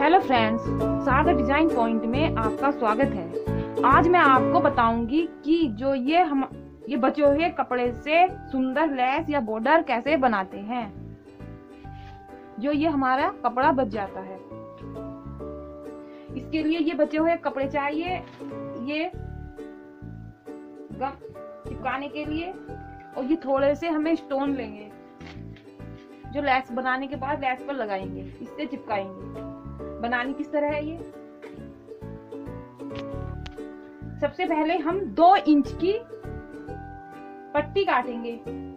Hello friends, Sagar design point में आपका स्वागत है। आज मैं आपको बताऊंगी कि जो ये बचे हुए कपड़े से सुंदर लेस या बॉर्डर कैसे बनाते हैं, जो ये हमारा कपड़ा बच जाता है। इसके लिए ये बचे हुए कपड़े चाहिए, ये गम चिपकाने के लिए, और ये थोड़े से हमें स्टोन लेंगे जो लेस बनाने के बाद लेस पर लगाएंगे, इससे चिपकाएंगे। बनानी किस तरह है ये? सबसे पहले हम 2 इंच की पट्टी काटेंगे।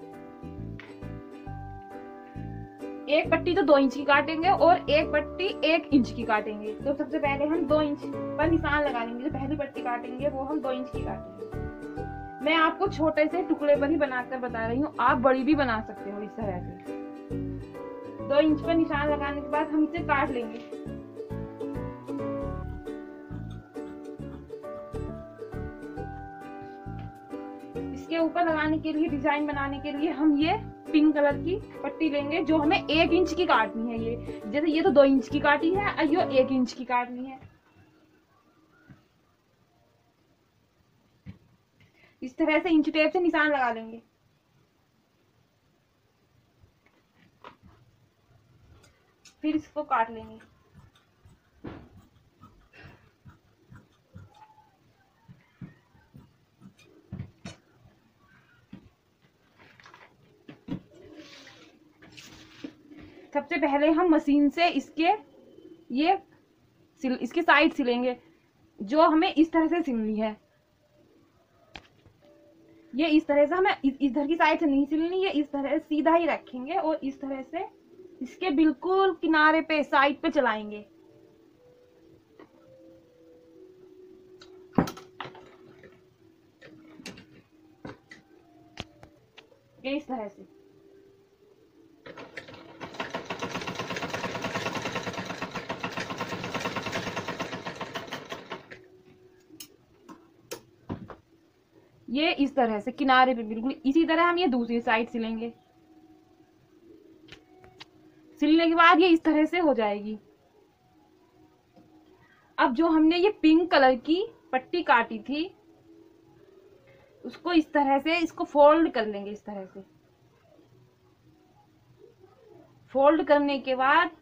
एक पट्टी तो 2 इंच की काटेंगे और एक पट्टी 1 इंच की काटेंगे। तो सबसे पहले हम 2 इंच पर निशान लगा लेंगे। जो पहली पट्टी काटेंगे वो हम 2 इंच की काटेंगे। मैं आपको छोटे से टुकड़े पर ही बनाकर बता रही हूँ, आप बड़ी भी बना सकते हो इस तरह से। 2 इंच पर निशान लगाने के बाद हम इसे काट लेंगे। इसके ऊपर लगाने के लिए, डिजाइन बनाने के लिए हम ये पिंक कलर की पट्टी लेंगे, जो हमें 1 इंच की काटनी है। ये जैसे ये तो 2 इंच की काटी है और ये 1 इंच की काटनी है। इस तरह से इंच टेप से निशान लगा लेंगे। फिर इसको काट लेंगे। सबसे पहले हम मशीन से इसके साइड सिलेंगे, जो हमें इस तरह से सिलनी है। ये इस तरह से हमें इधर की साइड से नहीं सिलनी है, इस तरह सीधा ही रखेंगे और इस तरह से इसके बिल्कुल किनारे पे, साइड पे चलाएंगे। ये इस तरह से। ये इस तरह से किनारे पे बिल्कुल इसी तरह हम ये दूसरी साइड सिलेंगे। सिलने के बाद ये इस तरह से हो जाएगी। अब जो हमने ये पिंक कलर की पट्टी काटी थी, उसको इस तरह से इसको फोल्ड कर लेंगे। इस तरह से फोल्ड करने के बाद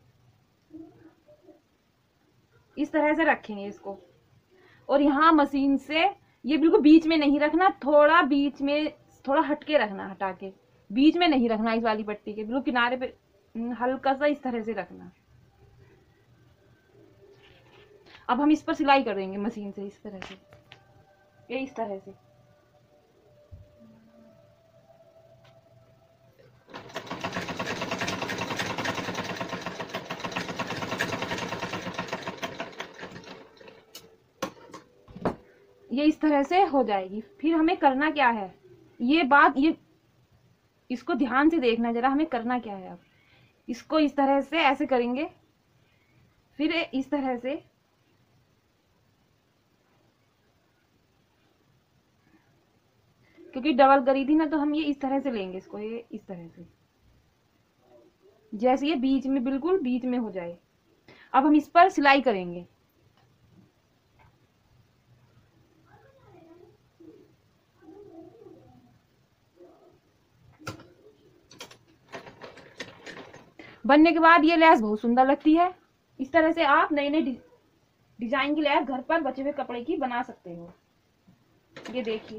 इस तरह से रखेंगे इसको। और यहाँ मशीन से ये बिल्कुल बीच में नहीं रखना, थोड़ा बीच में, थोड़ा हटके रखना, हटा के बीच में नहीं रखना। इस वाली पट्टी के बिल्कुल किनारे पे हल्का सा इस तरह से रखना। अब हम इस पर सिलाई करेंगे मशीन से, इस तरह से, ये इस तरह से। ये इस तरह से हो जाएगी। फिर हमें करना क्या है, ये इसको ध्यान से देखना जरा, हमें करना क्या है। अब इसको इस तरह से ऐसे करेंगे, फिर इस तरह से, क्योंकि डबल करी थी ना, तो हम ये इस तरह से लेंगे इसको, ये इस तरह से, जैसे ये बीच में, बिल्कुल बीच में हो जाए। अब हम इस पर सिलाई करेंगे। बनने के बाद ये लेस बहुत सुंदर लगती है। इस तरह से आप नए नए डिजाइन की लेस घर पर बचे हुए कपड़े की बना सकते हो। ये देखिए,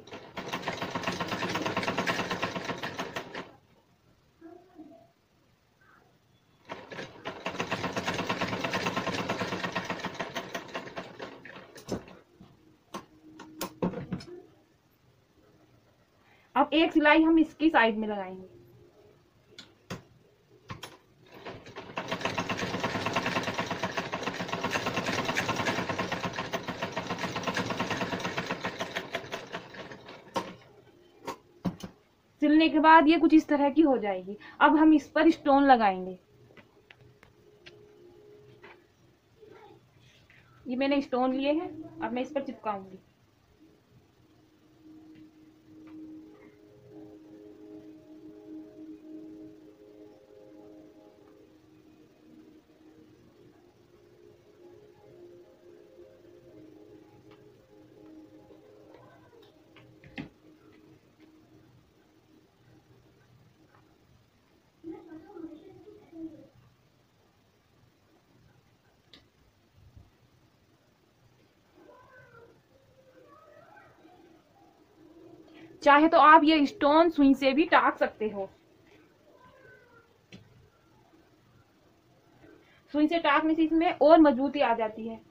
अब एक सिलाई हम इसकी साइड में लगाएंगे। सिलने के बाद ये कुछ इस तरह की हो जाएगी। अब हम इस पर स्टोन लगाएंगे। ये मैंने स्टोन लिए हैं, अब मैं इस पर चिपकाऊंगी। चाहे तो आप ये स्टोन सुई से भी टाक सकते हो। सुई से टाकने से इसमें और मजबूती आ जाती है।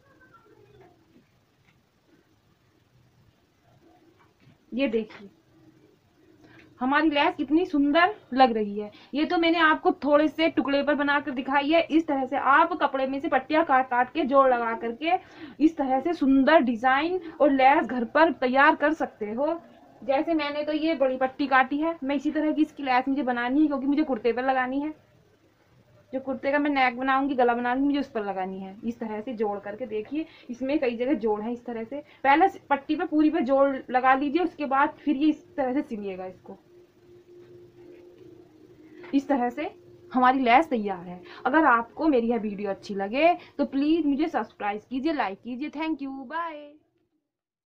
ये देखिए हमारी लैस कितनी सुंदर लग रही है। ये तो मैंने आपको थोड़े से टुकड़े पर बनाकर दिखाई है। इस तरह से आप कपड़े में से पट्टियां काट काट के जोड़ लगा करके इस तरह से सुंदर डिजाइन और लैस घर पर तैयार कर सकते हो। जैसे मैंने तो ये बड़ी पट्टी काटी है, मैं इसी तरह की इसकी लैस मुझे बनानी है, क्योंकि मुझे कुर्ते पर लगानी है। जो कुर्ते का मैं नेक बनाऊंगी, गला बनाऊंगी, मुझे उस पर लगानी है। इस तरह से जोड़ करके देखिए, इसमें कई जगह जोड़ है। इस तरह से पहले पट्टी पे पूरी पे जोड़ लगा लीजिए, उसके बाद फिर ये इस तरह से सिलिएगा इसको। इस तरह से हमारी लैस तैयार है। अगर आपको मेरी यह वीडियो अच्छी लगे तो प्लीज मुझे सब्सक्राइब कीजिए, लाइक कीजिए। Thank you, bye.